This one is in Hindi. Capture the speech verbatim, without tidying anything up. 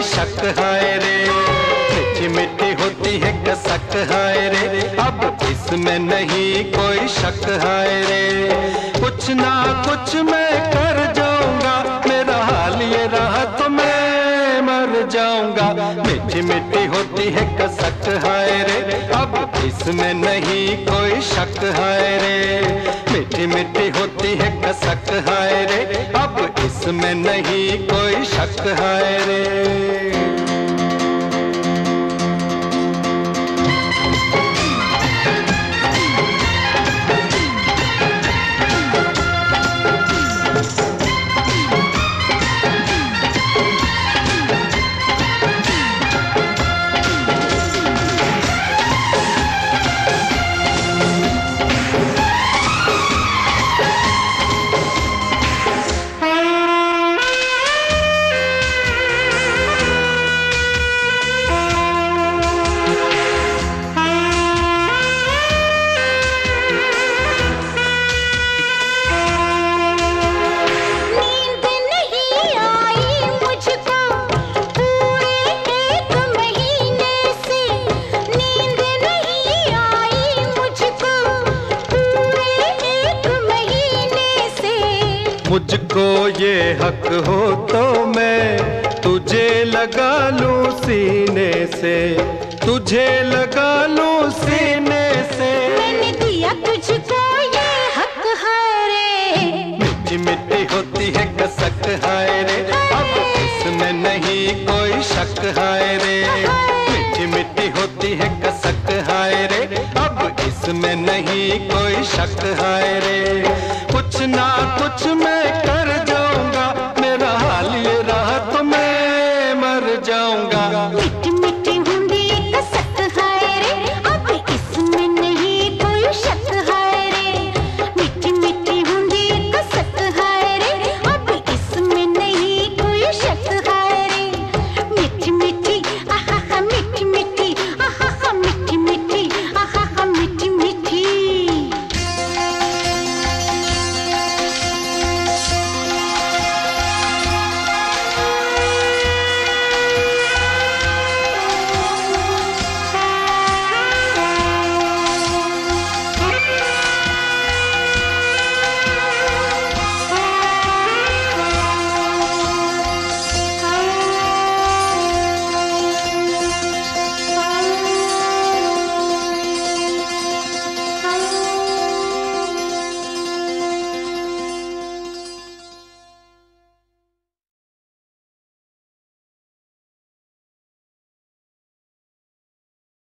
शक हाय रे, मीठी मीठी होती है कसक हाय रे, अब इसमें नहीं कोई शक हाय रे। कुछ ना कुछ मैं कर जाऊंगा, मेरा हाल ये रहा तो मैं मर जाऊंगा। मीठी मीठी होती है कसक हाय रे, अब इसमें नहीं कोई शक हाय रे, मीठी मीठी होती है कसक हाय रे, अब इसमें नहीं कोई शक हाय रे। मुझको ये हक हो तो मैं तुझे लगा लूं सीने से, तुझे लगा लूं सीने से। मैंने दिया तुझको ये हक हाय रे, मीठी मीठी होती है कसक हाय रे, अब इसमें नहीं कोई शक हाय रे, मीठी मीठी होती है कसक हाय रे, अब इसमें नहीं कोई शक हाय रे। कुछ ना कुछ मैं